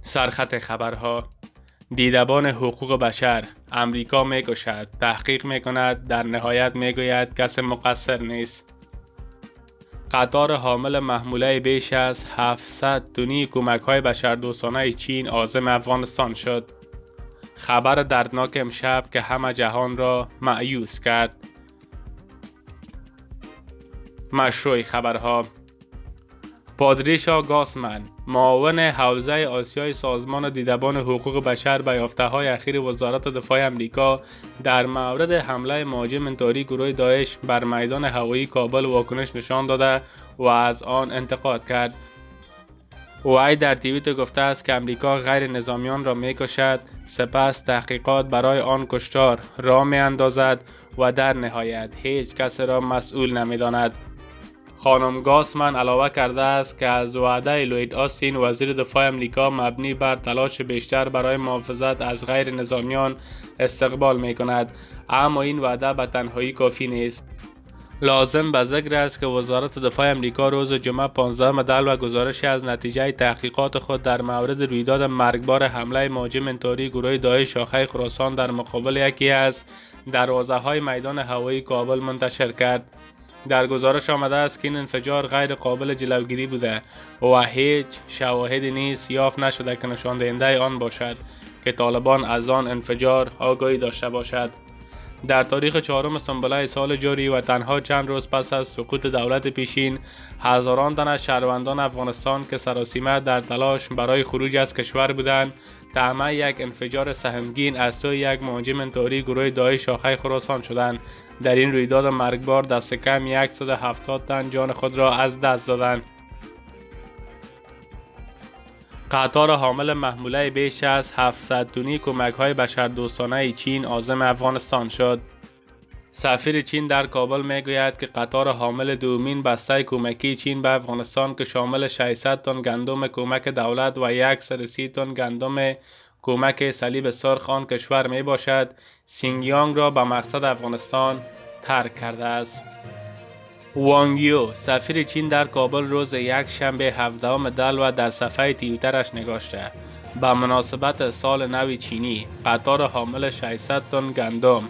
سرخط خبرها: دیدبان حقوق بشر: امریکا می‌کشد، تحقیق می‌کند، در نهایت می‌گوید کسی مقصر نیست. قطار حامل محموله بیش از 700 تنی کمک‌های بشردوستانه چین عازم افغانستان شد. خبر دردناک امشب که همه جهان را مایوس کرد. مشروع خبرها: پادریشا گاسمن، معاون حوزه آسیای سازمان دیدبان حقوق بشر به یافته‌های اخیر وزارت دفاع امریکا در مورد حمله مهاجم انتحاری گروه داعش بر میدان هوایی کابل واکنش نشان داده و از آن انتقاد کرد. او در توییت گفته است که امریکا غیر نظامیان را می‌کشد، سپس تحقیقات برای آن کشتار راه می‌اندازد و در نهایت هیچ کس را مسئول نمی‌داند. خانم گاسمن علاوه کرده است که از وعده لوید آستین وزیر دفاع امریکا مبنی بر تلاش بیشتر برای محافظت از غیر نظامیان استقبال می کند، اما این وعده به تنهایی کافی نیست. لازم به ذکر است که وزارت دفاع امریکا روز جمعه 15 دلو گزارشی از نتیجه تحقیقات خود در مورد رویداد مرگبار حمله مهاجم انتحاری گروه داعش شاخه خراسان در مقابل یکی از دروازه‌های میدان هوایی کابل منتشر کرد. در گزارش آمده است که این انفجار غیر قابل جلوگیری بوده و هیچ شواهدی نیز یافت نشده که نشان دهنده آن باشد که طالبان از آن انفجار آگاهی داشته باشد. در تاریخ 4 سنبله سال جاری و تنها چند روز پس از سقوط دولت پیشین، هزاران تن از شهروندان افغانستان که سراسیمه در تلاش برای خروج از کشور بودند، طعمه یک انفجار سهمگین از سوی یک مهاجم انتحاری گروه داعش شاخه خراسان شدند. در این رویداد مرگبار دست کم 170 تن جان خود را از دست دادند. قطار حامل محموله بیش از 700 تنی کمک‌های بشردوستانه چین عازم افغانستان شد. سفیر چین در کابل میگوید که قطار حامل دومین بسته کمکی چین به افغانستان که شامل 600 تن گندم کمک دولت و 130 تن گندم کمک صلیب سرخ آن کشور می باشد، سینگیانگ را به مقصد افغانستان ترک کرده است. وانگ یو، سفیر چین در کابل روز یک شنبه 17 دلو در صفحه توییترش نگاشته: به مناسبت سال نو چینی، قطار حامل 600 تن گندم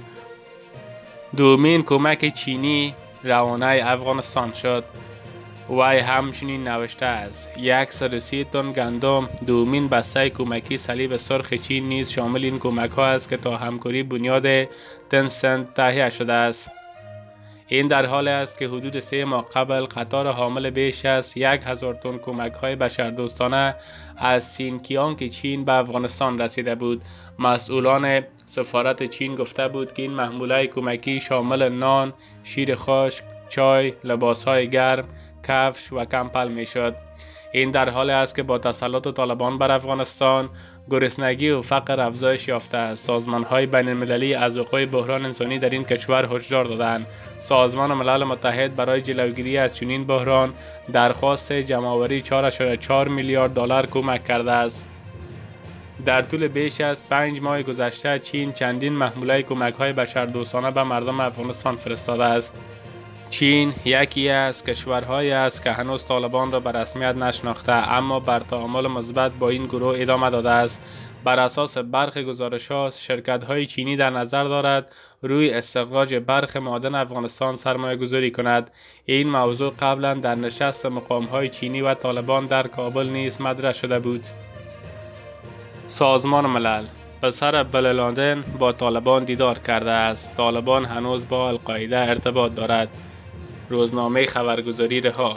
دومین کمک چینی روانه افغانستان شد. وی همچنین نوشته است: 130 تن گندم دومین بسته کمکی صلیب سرخ چین نیز شامل این کمک ها است که تا همکاری بنیاد تنسنت تهیه شده است. این در حالی است که حدود 3 ماه قبل قطار حامل بیش از 1000 تن کمک های بشردوستانه از سینکیانگ چین به افغانستان رسیده بود. مسئولان سفارت چین گفته بود که این محموله کمکی شامل نان، شیر خشک، چای، لباس های گرم، کفش و کمپل می شد. این در حالی است که با تسلط طالبان بر افغانستان، گرسنگی و فقر افزایش یافته. سازمان‌های بین‌المللی از وقوع بحران انسانی در این کشور هشدار دادند. سازمان ملل متحد برای جلوگیری از چنین بحران درخواست جمع‌آوری 4.4 میلیارد دلار کمک کرده است. در طول بیش از 5 ماه گذشته چین چندین محموله کمک‌های بشردوستانه به مردم افغانستان فرستاده است. چین یکی از کشورهایی است که هنوز طالبان را به رسمیت نشناخته، اما بر تعامل مثبت با این گروه ادامه داده است. بر اساس برخی گزارش‌ها، شرکت‌های چینی در نظر دارد روی استخراج برخی معادن افغانستان سرمایه‌گذاری کند. این موضوع قبلا در نشست مقام‌های چینی و طالبان در کابل نیز مطرح شده بود. سازمان ملل: پسر بن لادن با طالبان دیدار کرده است. طالبان هنوز با القاعده ارتباط دارد. روزنامه خبرگزاری رها: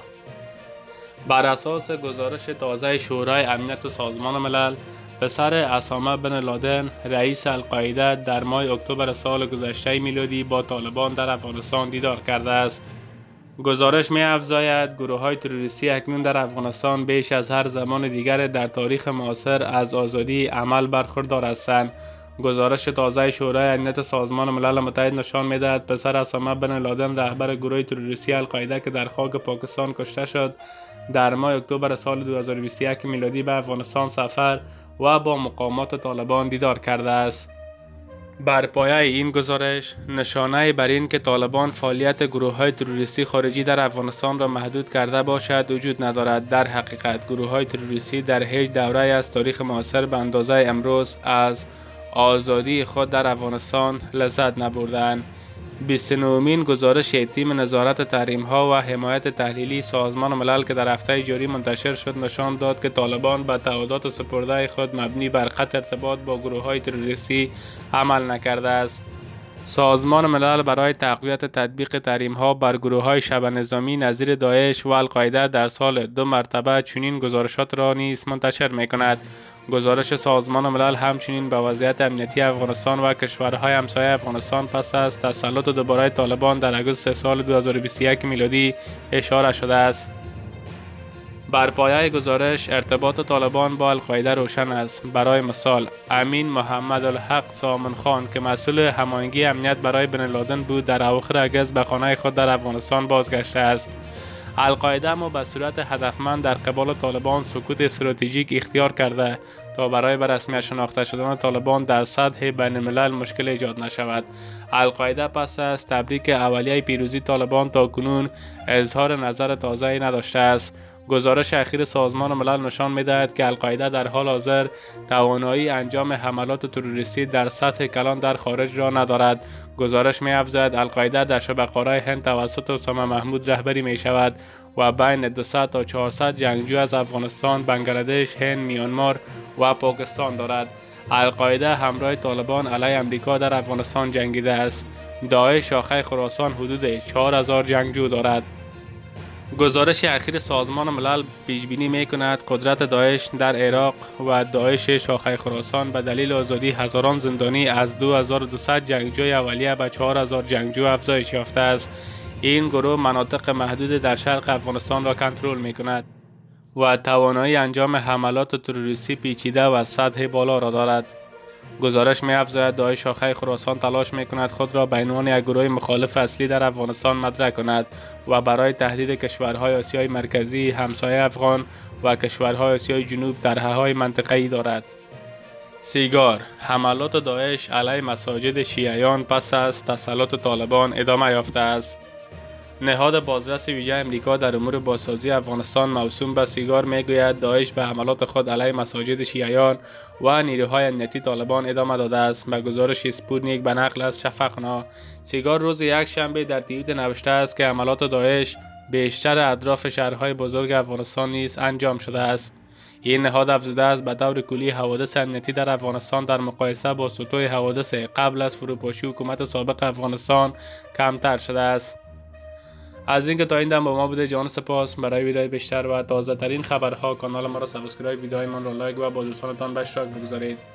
بر اساس گزارش تازه شورای امنیت سازمان ملل، پسر اسامه بن لادن رئیس القاعده در ماه اکتبر سال گذشته میلادی با طالبان در افغانستان دیدار کرده است. گزارش می افزاید گروه های تروریستی اکنون در افغانستان بیش از هر زمان دیگر در تاریخ معاصر از آزادی عمل برخوردار هستند. گزارش تازه شورای امنیت سازمان ملل متحد نشان می‌دهد پسر اسامه بن لادن رهبر گروه تروریستی القاعده که در خاک پاکستان کشته شد، در ماه اکتبر سال 2021 میلادی به افغانستان سفر و با مقامات طالبان دیدار کرده است. بر پایه این گزارش نشانه بر این که طالبان فعالیت گروه‌های تروریستی خارجی در افغانستان را محدود کرده باشد وجود ندارد. در حقیقت گروه‌های تروریستی در هیچ دوره از تاریخ معاصر به اندازه امروز از آزادی خود در افغانستان لذت نبردند. 29مین گزارش تیم نظارت تحریم‌ها و حمایت تحلیلی سازمان ملل که در هفته جاری منتشر شد نشان داد که طالبان به تعهدات سپرده خود مبنی بر قطع ارتباط با گروه‌های تروریستی عمل نکرده است. سازمان ملل برای تقویت تطبیق تحریم‌ها بر گروه‌های شبه نظامی نظیر داعش و القاعده در سال 2 مرتبه چنین گزارشات را نیز منتشر می‌کند. گزارش سازمان ملل همچنین به وضعیت امنیتی افغانستان و کشورهای همسایه افغانستان پس از تسلط دوباره طالبان در اگست سال 2021 میلادی اشاره شده است. بر پایه گزارش ارتباط طالبان با القاعده روشن است. برای مثال امین محمد الحق سامن خان که مسئول هماهنگی امنیت برای بن لادن بود در اواخر اگست به خانه خود در افغانستان بازگشته است. القاعده اما به صورت هدفمند در قبال طالبان سکوت استراتژیک اختیار کرده تا برای به رسمیت شناخته شدن طالبان در سطح بین الملل مشکل ایجاد نشود. القاعده پس از تبریک اولیه پیروزی طالبان تا کنون اظهار نظر تازه‌ای نداشته است. گزارش اخیر سازمان ملل نشان می‌دهد که القاعده در حال حاضر توانایی انجام حملات تروریستی در سطح کلان در خارج را ندارد. گزارش می‌افزاید القاعده در شبه‌خوارهای هند توسط اسامه محمود رهبری می‌شود و بین 200 تا 400 جنگجو از افغانستان، بنگلادش، هند، میانمار و پاکستان دارد. القاعده همراه طالبان علیه امریکا در افغانستان جنگیده است. داعش شاخه خراسان حدود 4000 جنگجو دارد. گزارش اخیر سازمان ملل پیشبینی می‌کند قدرت داعش در عراق و داعش شاخه خراسان به دلیل آزادی هزاران زندانی از 2200 جنگجوی اولیه به 4000 جنگجو افزایش یافته است. این گروه مناطق محدود در شرق افغانستان را کنترل می‌کند و توانایی انجام حملات تروریستی پیچیده و سطح بالا را دارد. گزارش می‌افزاید داعش شاخه خراسان تلاش می‌کند خود را به عنوان یک گروه مخالف اصلی در افغانستان مطرح کند و برای تهدید کشورهای آسیای مرکزی همسایه افغان و کشورهای آسیای جنوب طرح‌های منطقه‌ای دارد. سیگار: حملات داعش علیه مساجد شیعیان پس از تسلط طالبان ادامه یافته است. نهاد بازرس ویژه امریکا در امور بازسازی افغانستان موسوم به سیگار میگوید داعش به حملات خود علیه مساجد شیعیان و نیروهای امنیتی طالبان ادامه داده است. به گزارش اسپوتنیک به نقل از شفقنا، سیگار روز یکشنبه در توییت نوشته است که حملات داعش بیشتر اطراف شهرهای بزرگ افغانستان نیز انجام شده است. این نهاد افزوده است به طور کلی حوادث امنیتی در افغانستان در مقایسه با سطوح حوادث قبل از فروپاشی حکومت سابق افغانستان کمتر شده است. از اینکه تا این دم با ما بوده جان سپاس. برای ویدیوهای بیشتر و تازه ترین خبرها کانال ما را سابسکرایب، ویدیوهای ما را لایک و با دوستانتان به اشتراک بگذارید.